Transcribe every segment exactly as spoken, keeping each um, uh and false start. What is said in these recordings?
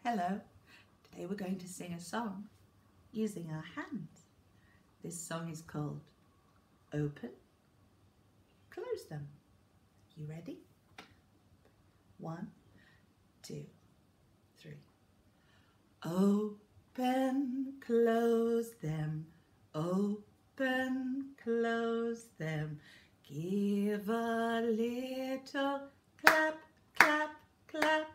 Hello, today we're going to sing a song using our hands. This song is called Open, Close Them. You ready? One, two, three. Open, close them, open, close them. Give a little clap, clap, clap.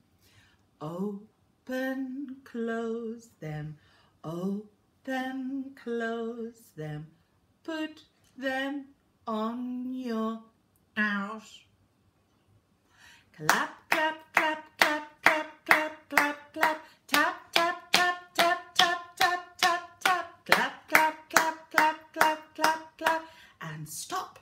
Open, close them, open, close them. Put them on your house. Clap, clap, clap, clap, clap, clap, clap, clap. Tap, tap, tap, tap, tap, tap, tap, tap. Clap, clap, clap, clap, clap, clap, clap. And stop.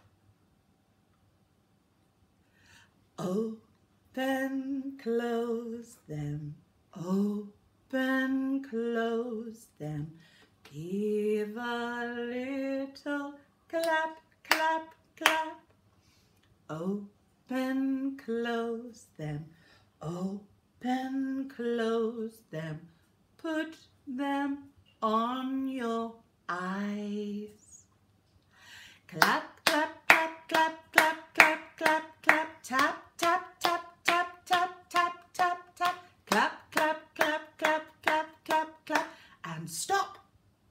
Open, close them, open, close them. Give a little clap, clap, clap. Open, close them, open, close them. Put them on your eyes. Clap, clap, clap, clap, clap, clap, clap, clap. Tap, tap, tap, tap, tap, tap, tap, tap. Clap, clap, clap, clap, clap, clap, clap. And stop.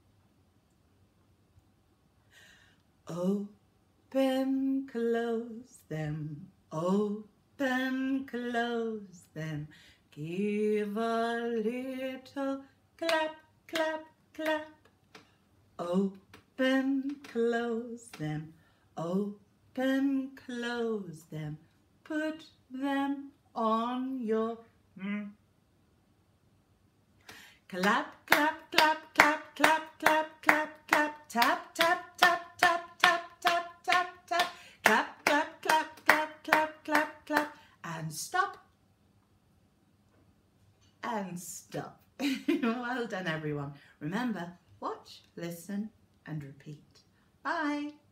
Open, close them, open, close them. Give a little clap, clap, clap. Open, close them, open, close them. Put them on your mm. Clap, clap, clap, clap, clap, clap, clap, clap. Tap, tap, tap, tap, tap, tap, tap, tap. Clap, clap, clap, clap, clap, clap, clap. And stop. And stop. Well done, everyone. Remember, watch, listen, and repeat. Bye.